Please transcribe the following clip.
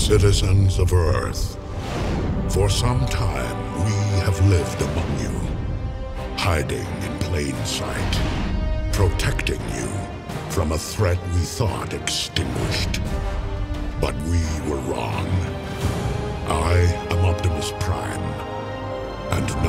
Citizens of Earth, for some time we have lived among you, hiding in plain sight, protecting you from a threat we thought extinguished. But we were wrong. I am Optimus Prime, and